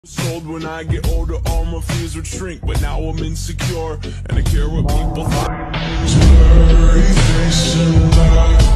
Told when I get older all my fears would shrink, but now I'm insecure and I care what people think.